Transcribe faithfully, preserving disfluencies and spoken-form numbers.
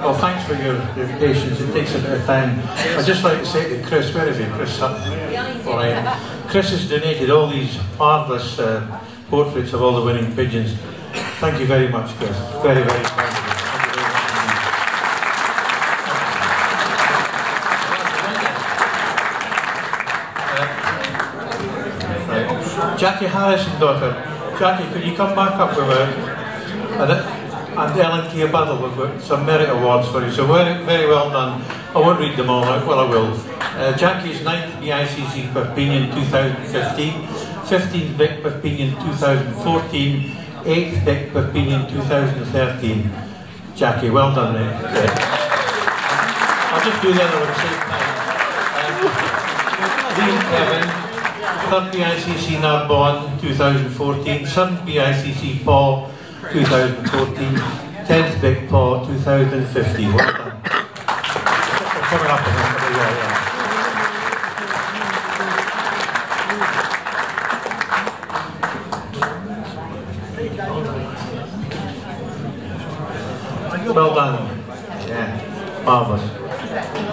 Well, thanks for your, your patience. It takes a bit of time. I'd just like to say to Chris, where is he? Chris Sutton. All right. Chris has donated all these marvellous uh, portraits of all the winning pigeons. Thank you very much, Chris. Very, very kind of you. Right. Jackie Harrison, daughter. Jackie, could you come back up with a... a and Ellen K. Buddle, we've got some Merit Awards for you, so very, very well done. I won't read them all out, well I will. Uh, Jackie's ninth B I C C Perpignan two thousand fifteen, fifteenth B I C C Perpignan two thousand fourteen, eighth B I C C Perpignan two thousand thirteen. Jackie, well done, mate. Yeah. I'll just do the other one at the same time. Um, Dean Kevin, third B I C C Narbonne two thousand fourteen, seventh B I C C Paul two thousand fourteen, tenth B I C C Paul two thousand fifteen. Well done. We're coming up on that, yeah, yeah. Well done. Yeah, marvellous.